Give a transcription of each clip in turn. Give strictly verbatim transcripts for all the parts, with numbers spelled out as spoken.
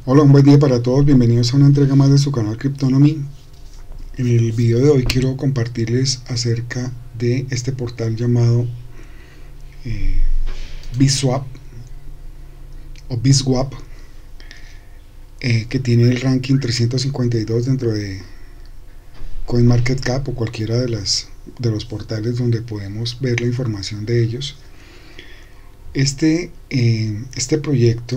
Hola, un buen día para todos, bienvenidos a una entrega más de su canal Cryptonomy. En el video de hoy quiero compartirles acerca de este portal llamado eh, Biswap o Biswap, eh, que tiene el ranking trescientos cincuenta y dos dentro de CoinMarketCap o cualquiera de, las, de los portales donde podemos ver la información de ellos. Este, eh, este proyecto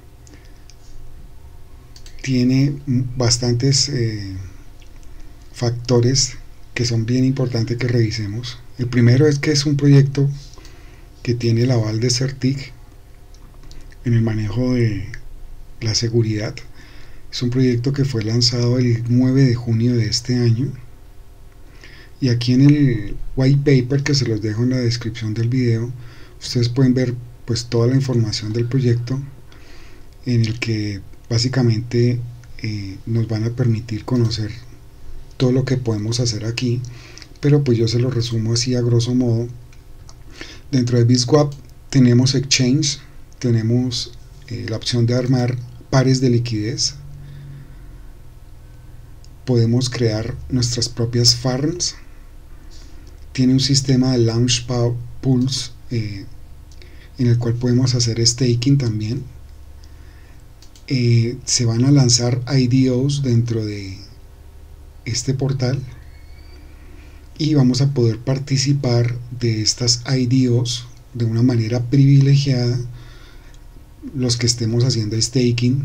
tiene bastantes eh, factores que son bien importantes que revisemos. El primero es que es un proyecto que tiene el aval de Certic en el manejo de la seguridad. Es un proyecto que fue lanzado el nueve de junio de este año, y aquí en el white paper, que se los dejo en la descripción del video, ustedes pueden ver pues toda la información del proyecto, en el que básicamente eh, nos van a permitir conocer todo lo que podemos hacer aquí, pero pues yo se lo resumo así a grosso modo. Dentro de Biswap tenemos exchange, tenemos eh, la opción de armar pares de liquidez, podemos crear nuestras propias farms, tiene un sistema de launch pools eh, en el cual podemos hacer staking también. Eh, se van a lanzar I D Os dentro de este portal y vamos a poder participar de estas I D Os de una manera privilegiada los que estemos haciendo staking.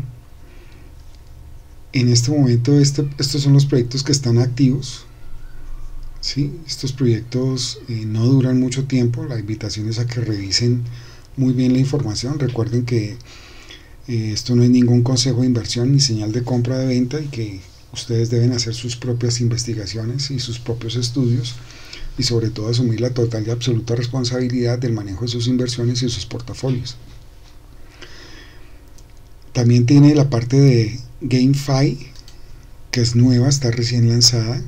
En este momento este, estos son los proyectos que están activos, ¿sí? Estos proyectos eh, no duran mucho tiempo. La invitación es a que revisen muy bien la información. Recuerden que eh, esto no es ningún consejo de inversión ni señal de compra o de venta, y que ustedes deben hacer sus propias investigaciones y sus propios estudios, y sobre todo asumir la total y absoluta responsabilidad del manejo de sus inversiones y sus portafolios. También tiene la parte de GameFi, que es nueva, está recién lanzada.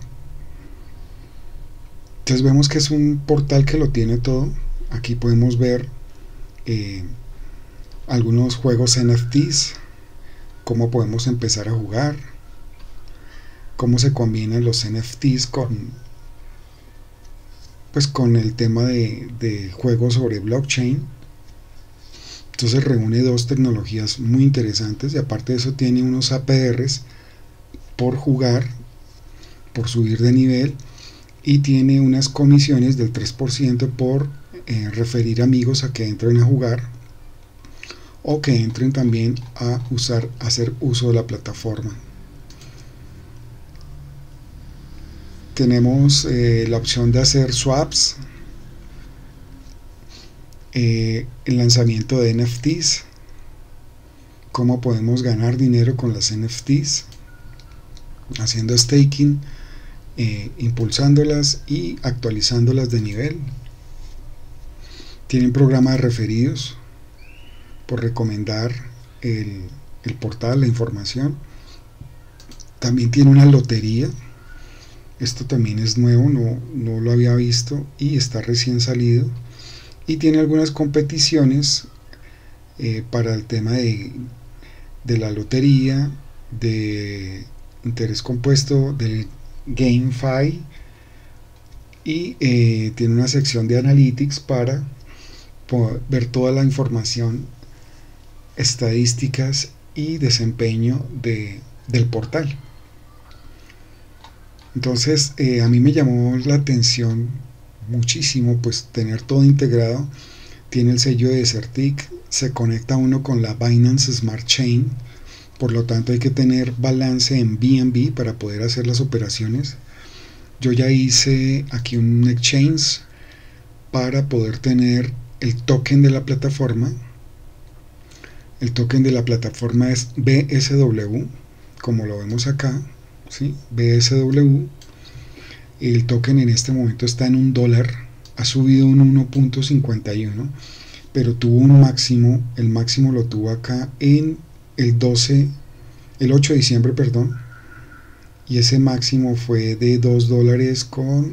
Entonces vemos que es un portal que lo tiene todo. Aquí podemos ver eh, algunos juegos N F Ts, cómo podemos empezar a jugar, cómo se combinan los N F Ts con, pues, con el tema de, de juegos sobre blockchain. Entonces reúne dos tecnologías muy interesantes, y aparte de eso tiene unos A P Rs por jugar, por subir de nivel, y tiene unas comisiones del tres por ciento por eh, referir amigos a que entren a jugar o que entren también a usar, a hacer uso de la plataforma. Tenemos eh, la opción de hacer swaps, eh, el lanzamiento de N F Ts, cómo podemos ganar dinero con las N F Ts, haciendo staking, eh, impulsándolas y actualizándolas de nivel. Tiene un programa de referidos por recomendar el, el portal, la información. También tiene una lotería. Esto también es nuevo, no, no lo había visto y está recién salido. Y tiene algunas competiciones eh, para el tema de, de la lotería, de interés compuesto, del GameFi, y eh, tiene una sección de Analytics para poder ver toda la información, estadísticas y desempeño de, del portal. Entonces eh, a mí me llamó la atención muchísimo pues tener todo integrado. Tiene el sello de Certic, se conecta uno con la Binance Smart Chain, por lo tanto hay que tener balance en B N B para poder hacer las operaciones. Yo ya hice aquí un exchange para poder tener el token de la plataforma. El token de la plataforma es B S W, como lo vemos acá, ¿sí? B S W. El token en este momento está en un dólar, ha subido un uno punto cincuenta y uno, pero tuvo un máximo, el máximo lo tuvo acá en el doce, el ocho de diciembre, perdón, y ese máximo fue de dos dólares con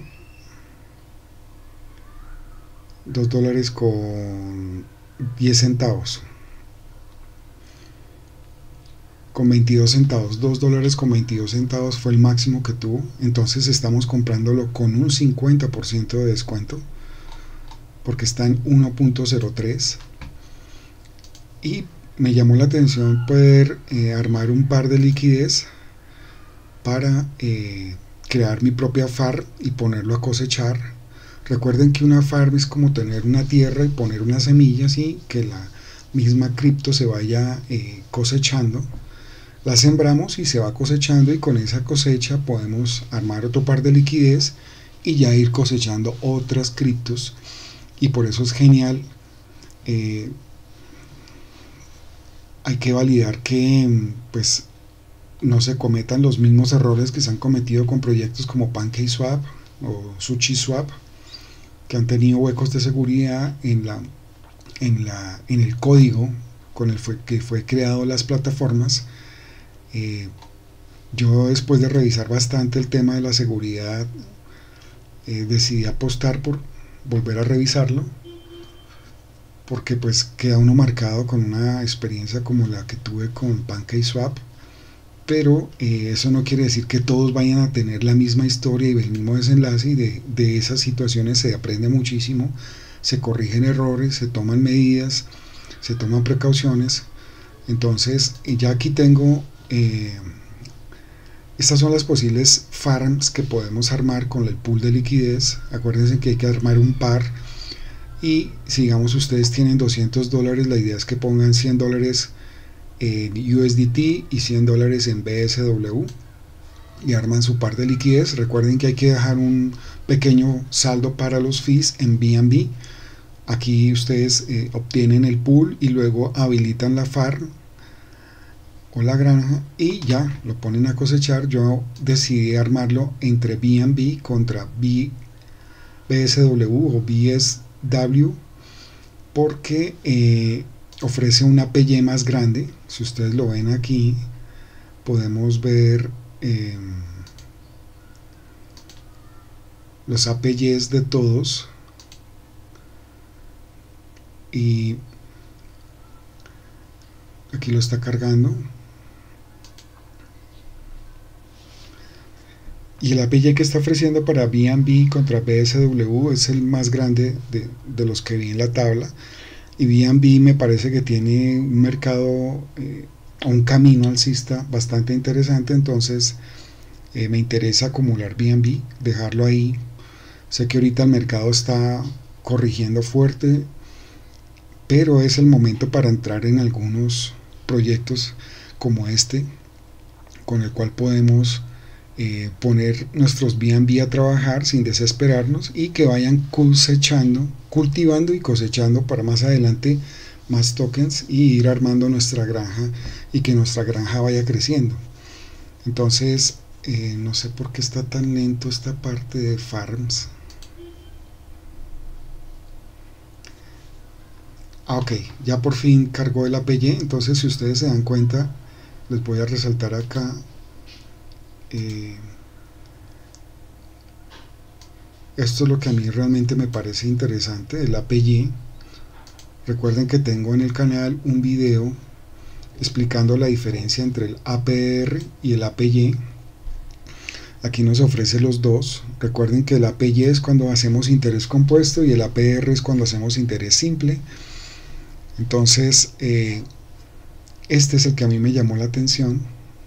dos dólares con diez centavos. con veintidós centavos, dos dólares con veintidós centavos fue el máximo que tuvo. Entonces estamos comprándolo con un cincuenta por ciento de descuento porque está en uno punto cero tres. Y me llamó la atención poder eh, armar un par de liquidez para eh, crear mi propia farm y ponerlo a cosechar. Recuerden que una farm es como tener una tierra y poner unas semillas y que la misma cripto se vaya eh, cosechando. La sembramos y se va cosechando, y con esa cosecha podemos armar otro par de liquidez y ya ir cosechando otras criptos. Y por eso es genial. Eh, hay que validar que pues no se cometan los mismos errores que se han cometido con proyectos como PancakeSwap o SushiSwap, que han tenido huecos de seguridad en la en la en el código con el fue, que fue creado las plataformas. Eh, yo, después de revisar bastante el tema de la seguridad, eh, decidí apostar por volver a revisarlo, porque pues queda uno marcado con una experiencia como la que tuve con PancakeSwap. Pero eh, eso no quiere decir que todos vayan a tener la misma historia y el mismo desenlace, y de, de esas situaciones se aprende muchísimo, se corrigen errores, se toman medidas, se toman precauciones. Entonces ya aquí tengo eh, estas son las posibles farms que podemos armar con el pool de liquidez. Acuérdense que hay que armar un par, y si digamos ustedes tienen doscientos dólares, la idea es que pongan cien dólares en U S D T y cien dólares en B S W y arman su par de liquidez. Recuerden que hay que dejar un pequeño saldo para los fees en B N B. Aquí ustedes eh, obtienen el pool y luego habilitan la farm o la granja y ya lo ponen a cosechar. Yo decidí armarlo entre B N B contra B S W o B S W porque eh, ofrece una A P Y más grande. Si ustedes lo ven aquí, podemos ver eh, los A P Ys de todos, y aquí lo está cargando. Y el A P Y que está ofreciendo para B N B contra B S W es el más grande de, de los que vi en la tabla. Y B N B me parece que tiene un mercado, eh, un camino alcista bastante interesante. Entonces eh, me interesa acumular B N B, dejarlo ahí. Sé que ahorita el mercado está corrigiendo fuerte, pero es el momento para entrar en algunos proyectos como este, con el cual podemos eh, poner nuestros B N B a trabajar sin desesperarnos, y que vayan cosechando, cultivando y cosechando para más adelante más tokens y ir armando nuestra granja, y que nuestra granja vaya creciendo. Entonces eh, no sé por qué está tan lento esta parte de farms. Ah, ok, ya por fin cargó el A P Y. Entonces, si ustedes se dan cuenta, les voy a resaltar acá eh, esto es lo que a mí realmente me parece interesante, el A P Y. Recuerden que tengo en el canal un video explicando la diferencia entre el A P R y el A P Y. Aquí nos ofrece los dos. Recuerden que el A P Y es cuando hacemos interés compuesto y el A P R es cuando hacemos interés simple. Entonces eh, este es el que a mí me llamó la atención,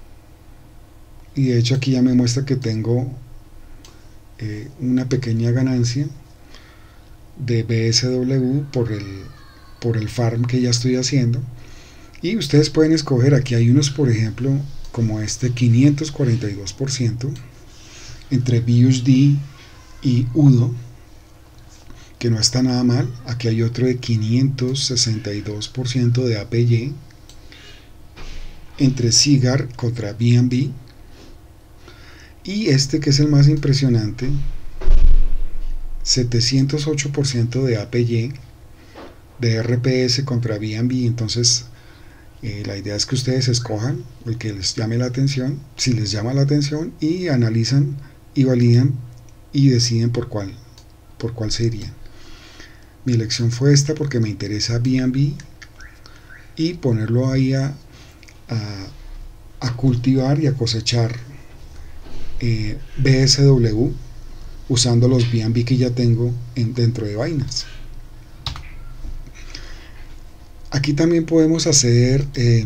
y de hecho aquí ya me muestra que tengo eh, una pequeña ganancia de B S W por el, por el farm que ya estoy haciendo. Y ustedes pueden escoger, aquí hay unos por ejemplo como este, quinientos cuarenta y dos por ciento entre B U S D y U D O, que no está nada mal. Aquí hay otro de quinientos sesenta y dos por ciento de A P Y entre Cigar contra B N B, y este que es el más impresionante, setecientos ocho por ciento de A P Y de R P S contra B N B. Entonces eh, la idea es que ustedes escojan el que les llame la atención, si les llama la atención, y analizan y validan y deciden por cuál por cuál se irían. Mi elección fue esta porque me interesa B N B y ponerlo ahí a, a, a cultivar y a cosechar eh, B S W usando los B and B que ya tengo en, dentro de Binance. Aquí también podemos hacer eh,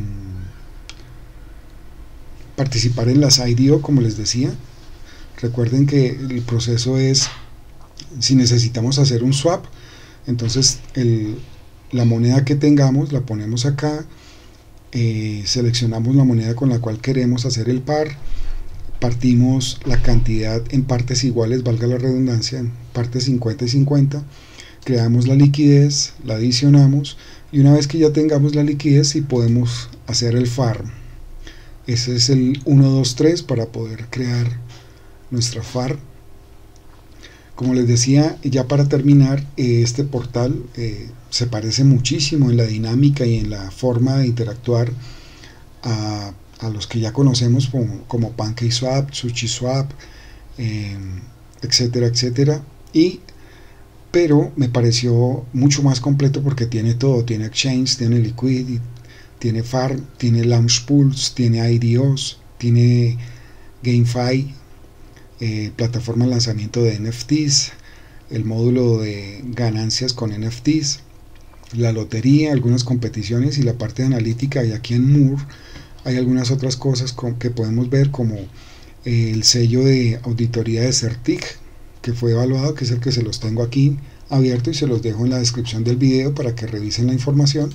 participar en las I D O, como les decía. Recuerden que el proceso es, si necesitamos hacer un swap, entonces el, la moneda que tengamos la ponemos acá, eh, seleccionamos la moneda con la cual queremos hacer el par, partimos la cantidad en partes iguales, valga la redundancia, en partes cincuenta y cincuenta, creamos la liquidez, la adicionamos, y una vez que ya tengamos la liquidez, sí podemos hacer el farm. Ese es el uno, dos, tres para poder crear nuestra farm. Como les decía, ya para terminar, este portal eh, se parece muchísimo en la dinámica y en la forma de interactuar a, a los que ya conocemos como, como PancakeSwap, SushiSwap, eh, etcétera, etcétera. Y pero me pareció mucho más completo porque tiene todo, tiene exchange, tiene liquidity, tiene farm, tiene launch pools, tiene I D Os, tiene GameFi, eh, plataforma de lanzamiento de N F Ts, el módulo de ganancias con N F Ts, la lotería, algunas competiciones y la parte de analítica. Y aquí en Moore hay algunas otras cosas que podemos ver, como el sello de auditoría de Certic, que fue evaluado, que es el que se los tengo aquí abierto y se los dejo en la descripción del video para que revisen la información.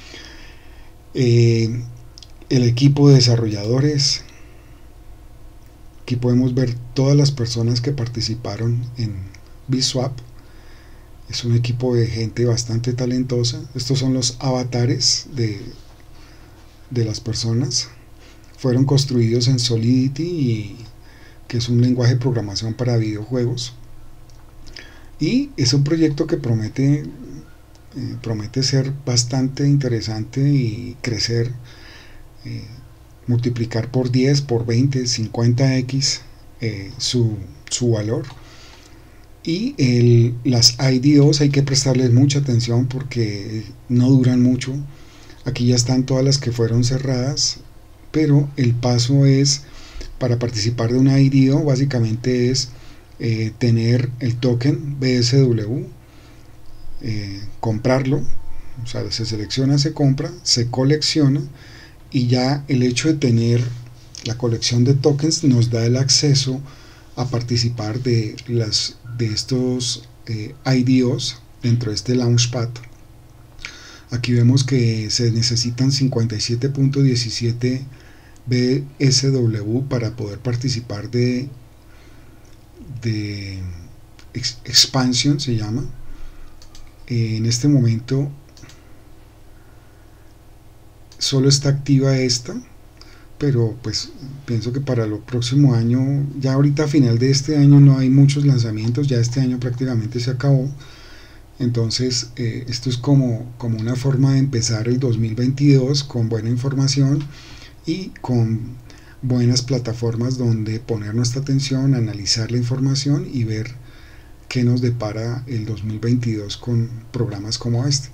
Eh, el equipo de desarrolladores, aquí podemos ver todas las personas que participaron en BSwap. Es un equipo de gente bastante talentosa. Estos son los avatares de, de las personas. Fueron construidos en Solidity, y, que es un lenguaje de programación para videojuegos. Y es un proyecto que promete, eh, promete ser bastante interesante y crecer, eh, multiplicar por diez, por veinte, cincuenta x eh, su, su valor. Y el, las I D Os hay que prestarles mucha atención porque no duran mucho. Aquí ya están todas las que fueron cerradas, pero el paso es, para participar de una I D O, básicamente es Eh, tener el token B S W, eh, comprarlo, o sea, se selecciona, se compra, se colecciona, y ya el hecho de tener la colección de tokens nos da el acceso a participar de, las, de estos eh, I D Os dentro de este Launchpad. Aquí vemos que se necesitan cincuenta y siete punto diecisiete B S W para poder participar de de expansion, se llama. Eh, en este momento solo está activa esta, pero pues pienso que para el próximo año, ya ahorita a final de este año no hay muchos lanzamientos, ya este año prácticamente se acabó. Entonces eh, esto es como, como una forma de empezar el dos mil veintidós con buena información y con buenas plataformas donde poner nuestra atención, analizar la información y ver qué nos depara el dos mil veintidós con programas como este.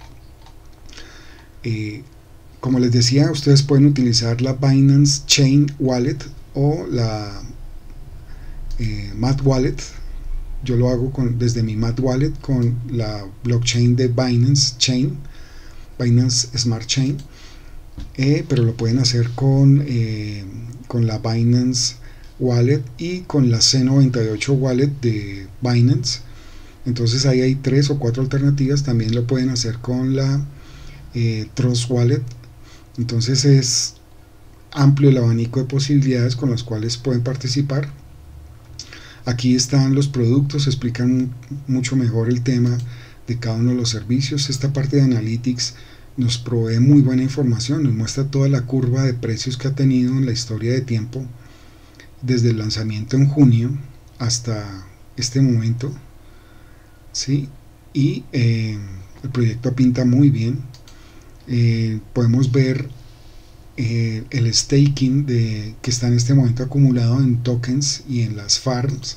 Eh, como les decía, ustedes pueden utilizar la Binance Chain Wallet o la eh, Mat Wallet. Yo lo hago con, desde mi Mat Wallet con la blockchain de Binance Chain, Binance Smart Chain, eh, pero lo pueden hacer con eh, con la Binance Wallet y con la C noventa y ocho Wallet de Binance. Entonces ahí hay tres o cuatro alternativas. También lo pueden hacer con la eh, Trust Wallet. Entonces es amplio el abanico de posibilidades con las cuales pueden participar. Aquí están los productos, explican mucho mejor el tema de cada uno de los servicios. Esta parte de Analytics nos provee muy buena información, nos muestra toda la curva de precios que ha tenido en la historia de tiempo, desde el lanzamiento en junio hasta este momento, ¿sí? Y eh, el proyecto pinta muy bien. Eh, podemos ver eh, el staking de, que está en este momento acumulado en tokens y en las farms,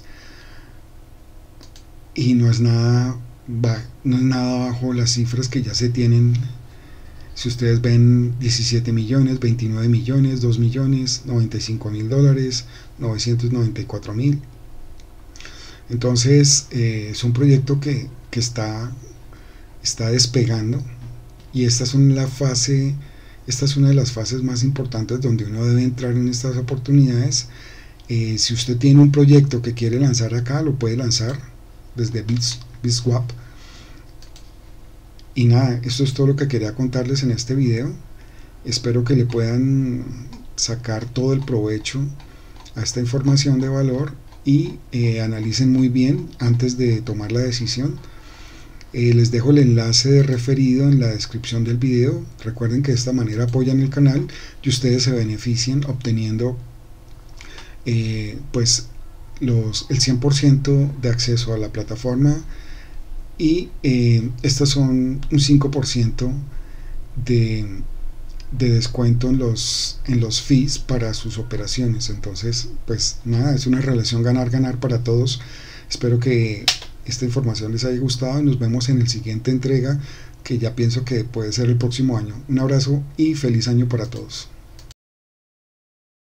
y no es nada, no es nada bajo las cifras que ya se tienen Si ustedes ven diecisiete millones, veintinueve millones, dos millones, noventa y cinco mil dólares, novecientos noventa y cuatro mil. Entonces eh, es un proyecto que, que está, está despegando, y esta es una fase, esta es una de las fases más importantes donde uno debe entrar en estas oportunidades. Eh, si usted tiene un proyecto que quiere lanzar acá, lo puede lanzar desde BitSwap. Y nada, esto es todo lo que quería contarles en este video. Espero que le puedan sacar todo el provecho a esta información de valor, y eh, analicen muy bien antes de tomar la decisión. Eh, les dejo el enlace de referido en la descripción del video. Recuerden que de esta manera apoyan el canal y ustedes se benefician obteniendo eh, pues los, el cien por ciento de acceso a la plataforma, y eh, estas son un cinco por ciento de, de descuento en los, en los fees para sus operaciones. Entonces pues nada, es una relación ganar-ganar para todos. Espero que esta información les haya gustado y nos vemos en la siguiente entrega, que ya pienso que puede ser el próximo año. Un abrazo y feliz año para todos.